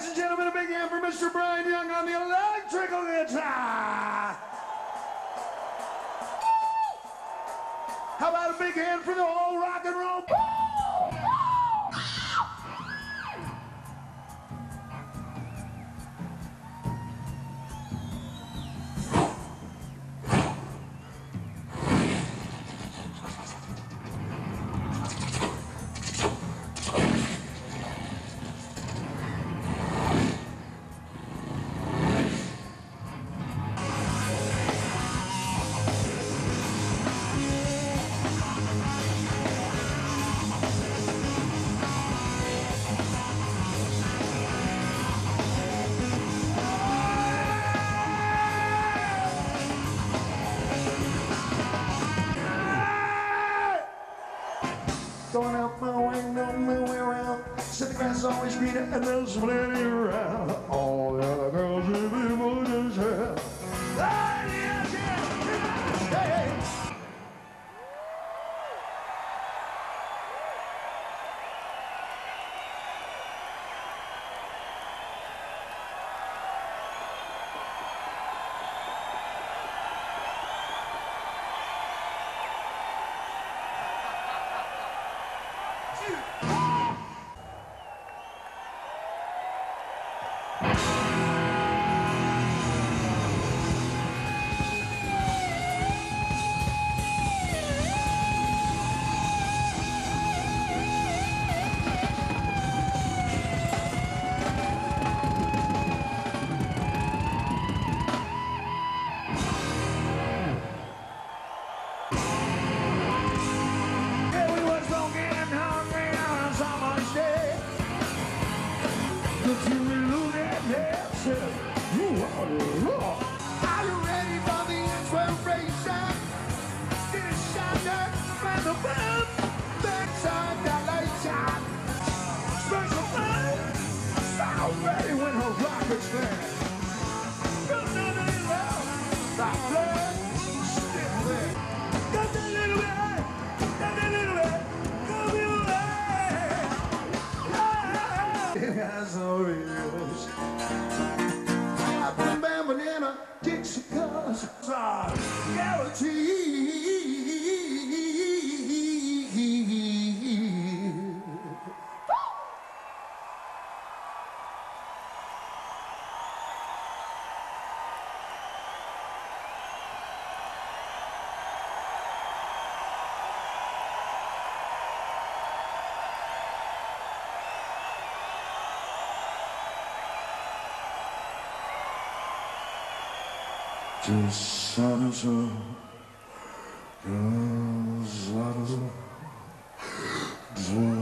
Ladies and gentlemen, a big hand for Mr. Brian Young on the electrical guitar. How about a big hand for the whole rock and roll? Going out my way, no my way around. Said the grass is always greener and there's plenty around. All the other girls will be more than hell. Hey! If you will look at that, you are the rock. Are you ready for the inspiration? Get a shot from the band. Backside dilation. Special man. Sound ready when her rockets land. Come down to the left. Stop there. Still there. Got that little bit. Got that little bit. Come your way. Yeah, sorry. Boom, bam, banana, Dixie cuz guaranteed. Just out of the girls out of the